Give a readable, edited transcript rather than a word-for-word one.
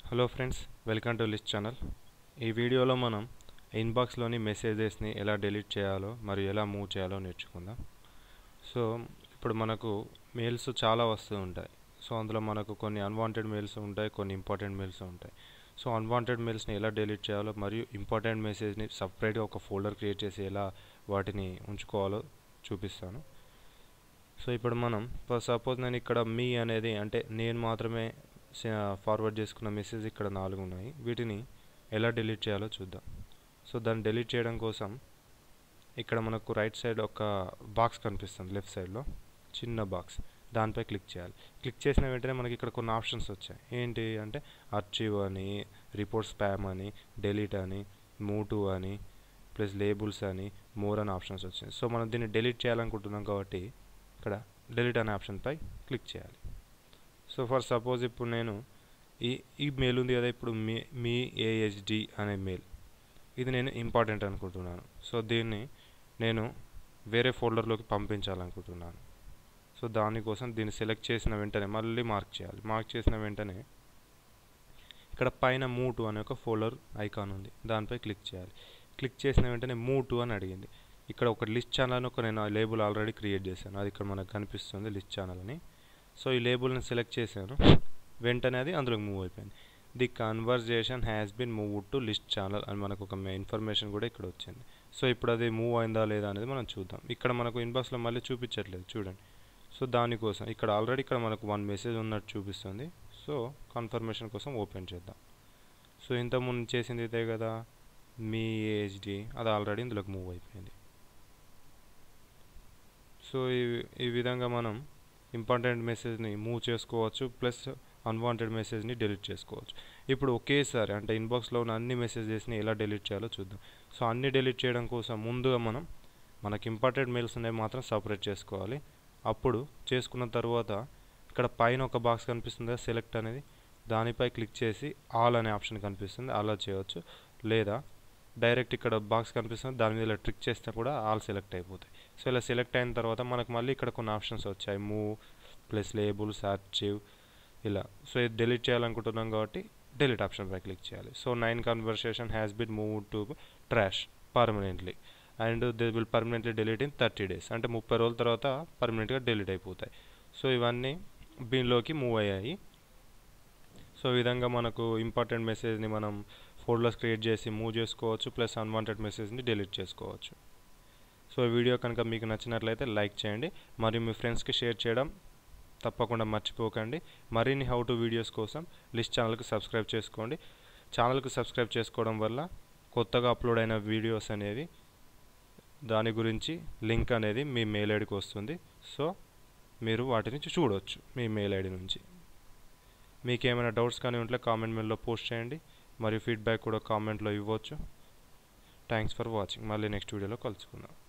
Hello friends, welcome to list channel. ఈ వీడియోలో మనం ఇన్బాక్స్లోని మెసేజెస్ని ఎలా డిలీట్ చేయాలో మరియు ఎలా మూవ్ చేయాలో నేర్చుకుందాం. సో ఇప్పుడు మనకు మెయిల్స్ చాలా వస్తూ ఉంటాయి. సో అందులో మనకు కొన్ని అన్వాంటెడ్ మెయిల్స్ ఉంటాయి, కొన్ని ఇంపార్టెంట్ మెయిల్స్ ఉంటాయి. సో అన్వాంటెడ్ మెయిల్స్ని ఎలా డిలీట్ చేయాలో మరియు ఇంపార్టెంట్ మెసేజ్ని సపరేట్గా ఒక ఫోల్డర్ క్రియేట్ చేసి ఎలా వాటిని ఉంచుకోవాలో చూపిస్తాను. సో ఇప్పుడు మనం సపోజ్ నేను ఇక్కడ మీ అనేది అంటే నేను మాత్రమే ఫార్వర్డ్ చేసుకున్న మెసేజ్ ఇక్కడ 4 ఉన్నాయి. వీటిని ఎలా డిలీట్ చేయాలో చూద్దాం. సో దాన్ని డిలీట్ చేయడం కోసం ఇక్కడ మనకు రైట్ సైడ్ ఒక బాక్స్ కనిపిస్తుంది, లెఫ్ట్ సైడ్లో చిన్న బాక్స్, దానిపై క్లిక్ చేయాలి. క్లిక్ చేసిన వెంటనే మనకి ఇక్కడ కొన్ని ఆప్షన్స్ వచ్చాయి. ఏంటి అంటే ఆర్చీవ్ అని, రిపోర్ట్ స్పామ్ అని, డిలీట్ అని, మూవ్ టు అని, ప్లస్ లేబుల్స్ అని, మోర్ అని ఆప్షన్స్ వచ్చాయి. సో మనం దీన్ని డిలీట్ చేయాలనుకుంటున్నాం కాబట్టి ఇక్కడ డిలీట్ అనే ఆప్షన్పై క్లిక్ చేయాలి. సో ఫర్ సపోజ్ ఇప్పుడు నేను ఈ మెయిల్ ఉంది కదా, ఇప్పుడు మీ ఏహెచ్డి అనే మెయిల్, ఇది నేను ఇంపార్టెంట్ అనుకుంటున్నాను. సో దీన్ని నేను వేరే ఫోల్డర్లోకి పంపించాలనుకుంటున్నాను. సో దానికోసం దీన్ని సెలెక్ట్ చేసిన వెంటనే మళ్ళీ మార్క్ చేయాలి. మార్క్ చేసిన వెంటనే ఇక్కడ పైన మూవ్ టు అనే ఒక ఫోల్డర్ ఐకాన్ ఉంది, దానిపై క్లిక్ చేయాలి. క్లిక్ చేసిన వెంటనే మూవ్ టు అని అడిగింది. ఇక్కడ ఒక లిస్ట్ ఛానల్ ఒక నేను లేబుల్ ఆల్రెడీ క్రియేట్ చేశాను, అది ఇక్కడ మనకు కనిపిస్తుంది లిస్ట్ ఛానల్ అని. సో ఈ లేబుల్ని సెలెక్ట్ చేశాను, వెంటనే అది అందులోకి మూవ్ అయిపోయింది. The conversation has been move to list channel అని మనకు ఒక ఇన్ఫర్మేషన్ కూడా ఇక్కడ వచ్చింది. సో ఇప్పుడు అది మూవ్ అయిందా లేదా అనేది మనం చూద్దాం. ఇక్కడ మనకు ఇన్బాక్స్లో మళ్ళీ చూపించట్లేదు, చూడండి. సో దానికోసం ఇక్కడ ఆల్రెడీ ఇక్కడ మనకు 1 మెసేజ్ ఉన్నట్టు చూపిస్తుంది. సో కన్ఫర్మేషన్ కోసం ఓపెన్ చేద్దాం. సో ఇంతకుముందు చేసింది ఇదే కదా, మీ ఏహెచ్డి, అది ఆల్రెడీ ఇందులోకి మూవ్ అయిపోయింది. సో ఈ విధంగా మనం ఇంపార్టెంట్ మెసేజ్ని మూవ్ చేసుకోవచ్చు, ప్లస్ అన్వాంటెడ్ మెసేజ్ని డిలీట్ చేసుకోవచ్చు. ఇప్పుడు ఒకేసారి అంటే ఇన్బాక్స్లో ఉన్న అన్ని మెసేజెస్ని ఎలా డిలీట్ చేయాలో చూద్దాం. సో అన్ని డిలీట్ చేయడం కోసం ముందుగా మనకి ఇంపార్టెంట్ మెయిల్స్ అనేవి మాత్రం సపరేట్ చేసుకోవాలి. అప్పుడు చేసుకున్న తర్వాత ఇక్కడ పైన ఒక బాక్స్ కనిపిస్తుంది, సెలెక్ట్ అనేది, దానిపై క్లిక్ చేసి ఆల్ అనే ఆప్షన్ కనిపిస్తుంది, అలా చేయవచ్చు. లేదా డైరెక్ట్ ఇక్కడ బాక్స్ కనిపిస్తుంది, దాని మీద ఇలా ట్రిక్ చేస్తే కూడా ఆల్ సెలెక్ట్ అయిపోతాయి. సో ఇలా సెలెక్ట్ అయిన తర్వాత మనకు మళ్ళీ ఇక్కడ కొన్ని ఆప్షన్స్ వచ్చాయి, మూవ్ ప్లస్ లేబుల్స్, ఆర్చీవ్, ఇలా. సో ఇది డిలీట్ చేయాలనుకుంటున్నాం కాబట్టి డిలీట్ ఆప్షన్పై క్లిక్ చేయాలి. So 9 conversation has been move to trash permanently and they will permanently delete in 30 days, అంటే 30 రోజుల తర్వాత పర్మనెంట్గా డిలీట్ అయిపోతాయి. సో ఇవన్నీ దీనిలోకి మూవ్ అయ్యాయి. సో ఈ విధంగా మనకు ఇంపార్టెంట్ మెసేజ్ని మనం ఫోల్డర్స్ క్రియేట్ చేసి మూవ్ చేసుకోవచ్చు, ప్లస్ అన్వాంటెడ్ మెసేజ్ని డిలీట్ చేసుకోవచ్చు. సో ఈ వీడియో కనుక మీకు నచ్చినట్లయితే లైక్ చేయండి, మరియు మీ ఫ్రెండ్స్కి షేర్ చేయడం తప్పకుండా మర్చిపోకండి. మరిన్ని హౌ టు వీడియోస్ కోసం లిస్ట్ ఛానల్కి సబ్స్క్రైబ్ చేసుకోండి. ఛానల్కి సబ్స్క్రైబ్ చేసుకోవడం వల్ల కొత్తగా అప్లోడ్ అయిన వీడియోస్ అనేవి దాని గురించి లింక్ అనేది మీ మెయిల్ ఐడికి వస్తుంది. సో మీరు వాటిని చూడవచ్చు మీ మెయిల్ ఐడి నుంచి. మీకు ఏమైనా డౌట్స్ కానీ ఉంటే కామెంట్ మెయిల్లో పోస్ట్ చేయండి, మరియు ఫీడ్బ్యాక్ కూడా కామెంట్లో ఇవ్వచ్చు. Thanks for watching. మళ్ళీ నెక్స్ట్ వీడియోలో కలుసుకుందాం.